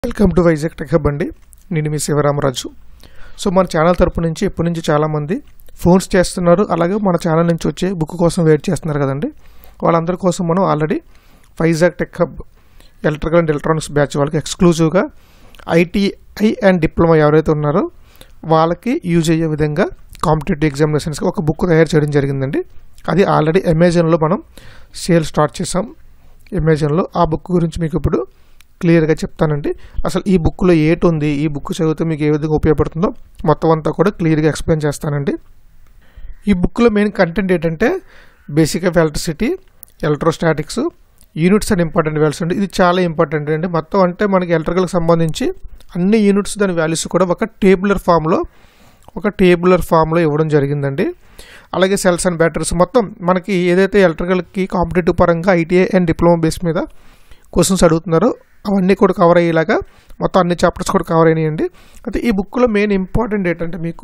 Welcome to Vizag tech hub అండి. నేను మీ శివరామరాజు. సో మన ఛానల్ తరపు నుంచి ఎప్పటి నుంచి చాలామంది ఫోన్స్ చేస్తున్నారు, అలాగే మన ఛానల్ నుంచి వచ్చే బుక్ కోసం వెయిట్ చేస్తున్నారు కదండి. వాళ్ళందరి కోసం మనం already Vizag tech hub electrical and electronics batch వాళ్ళకి ఎక్స్క్లూజివ్గా ఐటీఐ అండ్ డిప్లొమా ఎవరైతే ఉన్నారో వాళ్ళకి యూజ్ అయ్యే విధంగా కాంపిటేటివ్ ఎగ్జామినేషన్స్కి ఒక బుక్ తయారు చేయడం జరిగిందండి. అది ఆల్రెడీ అమెజాన్లో మనం సేల్ స్టార్ట్ చేసాం. అమెజాన్లో ఆ బుక్ గురించి మీకు ఇప్పుడు క్లియర్గా చెప్తానండి. అసలు ఈ బుక్లో ఏటి ఉంది, ఈ బుక్ చదివితే మీకు ఏ విధంగా ఉపయోగపడుతుందో మొత్తం అంతా కూడా క్లియర్గా ఎక్స్ప్లెయిన్ చేస్తానండి. ఈ బుక్లో మెయిన్ కంటెంట్ ఏంటంటే basic of electricity, electrostatics, units and important values అండి. ఇది చాలా ఇంపార్టెంట్ అండి. మొత్తం అంటే మనకి ఎలక్ట్రికల్కి సంబంధించి అన్ని యూనిట్స్ దాని వాల్యూస్ కూడా ఒక టేబులర్ ఫామ్లో ఇవ్వడం జరిగిందండి. అలాగే సెల్స్ అండ్ బ్యాటరీస్ మొత్తం మనకి ఏదైతే ఎలక్ట్రికల్కి కాంపిటేటివ్ పరంగా ఐటీఐ అండ్ డిప్లొమా బేస్ మీద క్వశ్చన్స్ అడుగుతున్నారో అవన్నీ కూడా కవర్ అయ్యేలాగా మొత్తం అన్ని చాప్టర్స్ కూడా కవర్ అయినాయండి. అయితే ఈ బుక్లో మెయిన్ ఇంపార్టెంట్ ఏంటంటే మీకు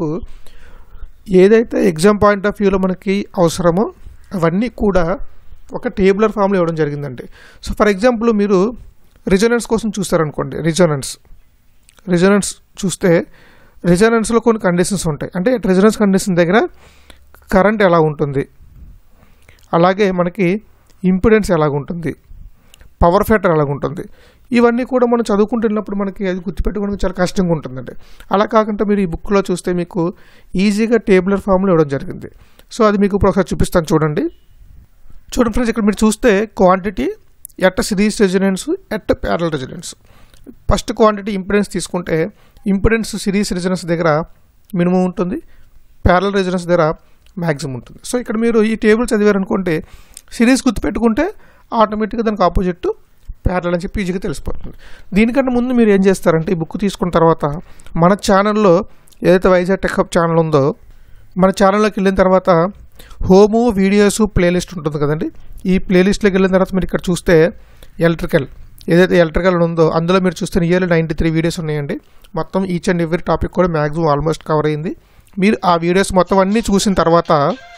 ఏదైతే ఎగ్జామ్ పాయింట్ ఆఫ్ వ్యూలో మనకి అవసరమో అవన్నీ కూడా ఒక టేబులర్ ఫామ్లో ఇవ్వడం జరిగిందండి. సో ఫర్ ఎగ్జాంపుల్ మీరు రిజొనెన్స్ కోసం చూస్తారనుకోండి. రిజొనెన్స్ చూస్తే రిజొనెన్స్లో కొన్ని కండిషన్స్ ఉంటాయి. అంటే రిజొనెన్స్ కండిషన్ దగ్గర కరెంట్ ఎలా ఉంటుంది, అలాగే మనకి ఇంపిడెన్స్ ఎలాగుంటుంది, పవర్ ఫ్యాక్టర్ ఎలాగుంటుంది, ఇవన్నీ కూడా మనం చదువుకుంటున్నప్పుడు మనకి అది గుర్తుపెట్టుకోవడానికి చాలా కష్టంగా ఉంటుందండి. అలా కాకుండా మీరు ఈ బుక్లో చూస్తే మీకు ఈజీగా టేబులర్ ఫామ్లో ఇవ్వడం జరిగింది. సో అది మీకు ఇప్పుడు ఒకసారి చూపిస్తాను చూడండి ఫ్రెండ్స్. ఇక్కడ మీరు చూస్తే quantity at series resonance at parallel resonance. First quantity impedance తీసుకుంటే ఇంపిడెన్స్ సిరీస్ రెజొనెన్స్ దగ్గర మినిమం ఉంటుంది, ప్యారలల్ రెజొనెన్స్ దగ్గర మ్యాక్సిమం ఉంటుంది. సో ఇక్కడ మీరు ఈ టేబుల్ చదివారనుకుంటే సిరీస్ గుర్తుపెట్టుకుంటే ఆటోమేటిక్గా దానికి ఆపోజిట్ ప్యారలల్ అని చెప్పి ఈజీగా తెలిసిపోతుంది. దీనికంటే ముందు మీరు ఏం చేస్తారంటే ఈ బుక్ తీసుకున్న తర్వాత మన ఛానల్లో ఏదైతే వైజాగ్ టెక్ హబ్ ఛానల్ ఉందో మన ఛానల్లోకి వెళ్ళిన తర్వాత హోము, వీడియోస్, ప్లేలిస్ట్ ఉంటుంది కదండి. ఈ ప్లేలిస్ట్లోకి వెళ్ళిన తర్వాత మీరు ఇక్కడ చూస్తే ఏదైతే ఎలక్ట్రికల్ ఉందో అందులో మీరు చూస్తే నియర్లీ 93 వీడియోస్ ఉన్నాయండి. మొత్తం ఈచ్ అండ్ ఎవ్రీ టాపిక్ కూడా మ్యాక్సిమం ఆల్మోస్ట్ కవర్ అయింది. మీరు ఆ వీడియోస్ మొత్తం అన్నీ చూసిన తర్వాత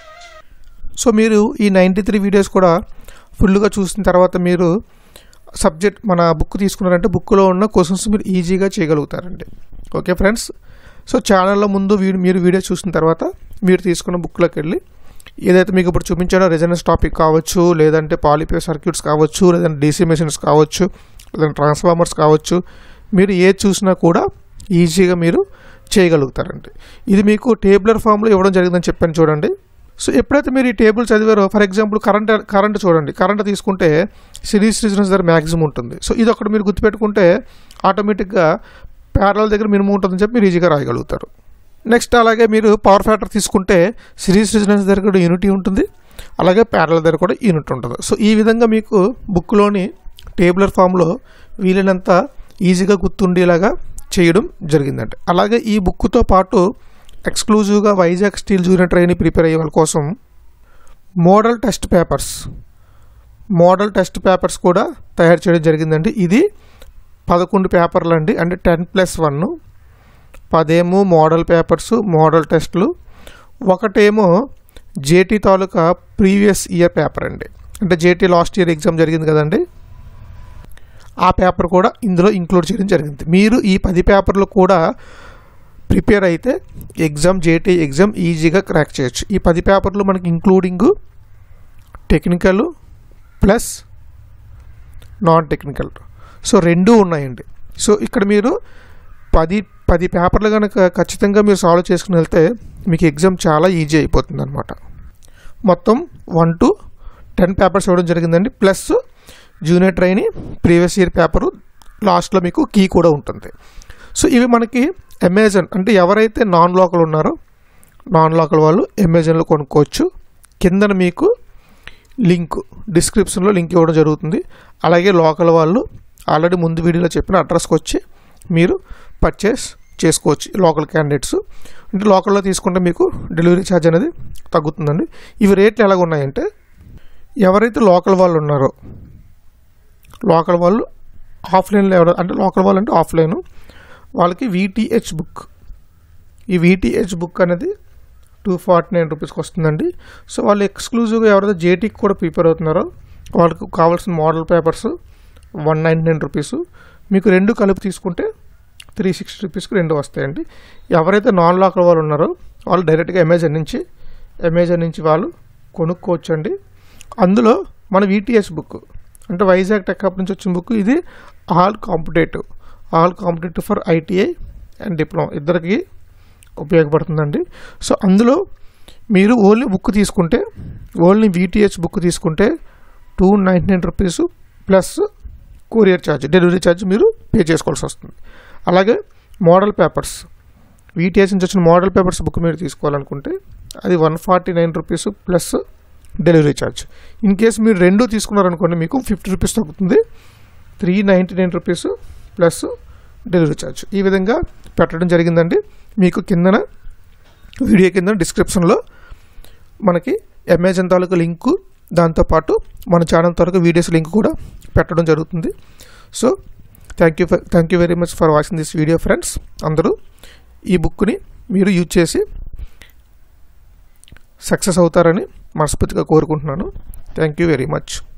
మీరు ఈ 93 వీడియోస్ కూడా ఫుల్గా చూసిన తర్వాత మీరు సబ్జెక్ట్ మన బుక్ తీసుకున్నారంటే బుక్లో ఉన్న క్వశ్చన్స్ మీరు ఈజీగా చేయగలుగుతారండి. Okay friends. సో ఛానల్లో ముందు మీరు వీడియో చూసిన తర్వాత మీరు తీసుకున్న బుక్లోకి వెళ్ళి ఏదైతే మీకు ఇప్పుడు చూపించానో రెజొనెన్స్ టాపిక్ కావచ్చు, లేదంటే పాలిపేర్ సర్క్యూట్స్ కావచ్చు, లేదంటే డీసీ మెషిన్స్ కావచ్చు, లేదంటే ట్రాన్స్ఫార్మర్స్ కావచ్చు, మీరు ఏది చూసినా కూడా ఈజీగా మీరు చేయగలుగుతారండి. ఇది మీకు టేబులర్ ఫామ్లో ఇవ్వడం జరిగిందని చెప్పాను చూడండి. సో ఎప్పుడైతే మీరు ఈ టేబుల్ చదివారో ఫర్ ఎగ్జాంపుల్ కరెంట్ చూడండి. కరెంట్ తీసుకుంటే సిరీస్ రెజొనెన్స్ దగ్గర మ్యాక్సిమం ఉంటుంది. సో ఇది ఒకటి మీరు గుర్తుపెట్టుకుంటే ఆటోమేటిక్గా ప్యారలల్ దగ్గర మినిమం ఉంటుందని చెప్పి మీరు ఈజీగా రాయగలుగుతారు. నెక్స్ట్ అలాగే మీరు పవర్ ఫ్యాక్టర్ తీసుకుంటే సిరీస్ రెజొనెన్స్ దగ్గర కూడా యూనిటీ ఉంటుంది, అలాగే ప్యారలల్ దగ్గర కూడా యూనిట్ ఉంటుంది. సో ఈ విధంగా మీకు బుక్లోని టేబులర్ ఫామ్లో వీలైనంత ఈజీగా గుర్తుండేలాగా చేయడం జరిగిందండి. అలాగే ఈ బుక్తో పాటు ఎక్స్క్లూజివ్గా Vizag steel junior trainee prepare అయ్యే వాళ్ళ కోసం మోడల్ టెస్ట్ పేపర్స్ కూడా తయారు చేయడం జరిగిందండి. ఇది 11 పేపర్లు అండి. అంటే 10+1 10 మోడల్ పేపర్స్, మోడల్ టెస్టులు, ఒకటేమో జేటీ తాలూకా ప్రీవియస్ ఇయర్ పేపర్ అండి. అంటే జేటీ లాస్ట్ ఇయర్ ఎగ్జామ్ జరిగింది కదండి, ఆ పేపర్ కూడా ఇందులో ఇంక్లూడ్ చేయడం జరిగింది. మీరు ఈ 10 పేపర్లు కూడా ప్రిపేర్ అయితే జేటీ ఎగ్జామ్ ఈజీగా క్రాక్ చేయొచ్చు. ఈ 10 పేపర్లు మనకి including technical plus non technical, so 2 ఉన్నాయండి. సో ఇక్కడ మీరు 10 పేపర్లు కనుక ఖచ్చితంగా మీరు సాల్వ్ చేసుకుని వెళ్తే మీకు ఎగ్జామ్ చాలా ఈజీ అయిపోతుంది అనమాట. మొత్తం 1 to 10 పేపర్స్ ఇవ్వడం జరిగిందండి. Plus junior trainee previous year paper లాస్ట్లో మీకు కీ కూడా ఉంటుంది. సో ఇవి మనకి అమెజాన్ అంటే ఎవరైతే నాన్ లోకల్ ఉన్నారో నాన్ లోకల్ వాళ్ళు అమెజాన్లో కొనుక్కోవచ్చు. కిందన మీకు డిస్క్రిప్షన్లో లింక్ ఇవ్వడం జరుగుతుంది. అలాగే లోకల్ వాళ్ళు ఆల్రెడీ ముందు వీడియోలో చెప్పిన అడ్రస్కి వచ్చి మీరు పర్చేస్ చేసుకోవచ్చు. లోకల్ క్యాండిడేట్స్ అంటే లోకల్లో తీసుకుంటే మీకు డెలివరీ ఛార్జ్ అనేది తగ్గుతుందండి. ఇవి రేట్లు ఎలాగ ఉన్నాయంటే ఎవరైతే లోకల్ వాళ్ళు ఉన్నారో లోకల్ వాళ్ళు ఆఫ్లైన్లో అంటే లోకల్ వాళ్ళు అంటే ఆఫ్లైన్ వాళ్ళకి VTH బుక్, ఈ VTH బుక్ అనేది 249 రూపీస్కి వస్తుందండి. సో వాళ్ళు ఎక్స్క్లూజివ్గా ఎవరైతే జేటీకి కూడా ప్రిపేర్ అవుతున్నారో వాళ్ళకు కావాల్సిన మోడల్ పేపర్స్ 199 రూపీస్, మీకు 2 కలిపి తీసుకుంటే 360 రూపీస్కి 2 వస్తాయండి. ఎవరైతే నాన్ లాకర్ వాళ్ళు ఉన్నారో వాళ్ళు డైరెక్ట్గా అమెజాన్ నుంచి వాళ్ళు కొనుక్కోవచ్చు అండి. అందులో మన VTS బుక్ అంటే వైజాగ్ టెక్ హబ్ నుంచి వచ్చిన బుక్, ఇది all competitive for ITI and diploma ఇద్దరికి ఉపయోగపడుతుందండి. సో అందులో మీరు ఓన్లీ బుక్ తీసుకుంటే, ఓన్లీ VTS బుక్ తీసుకుంటే 299 rupees plus courier charge, delivery charge మీరు పే చేసుకోవాల్సి వస్తుంది. అలాగే మోడల్ పేపర్స్, VTS నుంచి వచ్చిన మోడల్ పేపర్స్ బుక్ మీరు తీసుకోవాలనుకుంటే అది 149 rupees plus delivery charge. In case మీరు 2 తీసుకున్నారనుకోండి మీకు 50 రూపీస్ తగ్గుతుంది, 399 రూపీస్ ప్లస్ డెలివరీ ఛార్జ్. ఈ విధంగా పెట్టడం జరిగిందండి. మీకు వీడియో కింద డిస్క్రిప్షన్లో మనకి అమెజాన్ తాలూకు లింకు, దాంతోపాటు మన ఛానల్ తాలూకు వీడియోస్ లింక్ కూడా పెట్టడం జరుగుతుంది. So thank you very much for watching this video friends. అందరూ ఈ బుక్ని మీరు యూజ్ చేసి సక్సెస్ అవుతారని మనస్ఫూర్తిగా కోరుకుంటున్నాను. Thank you very much.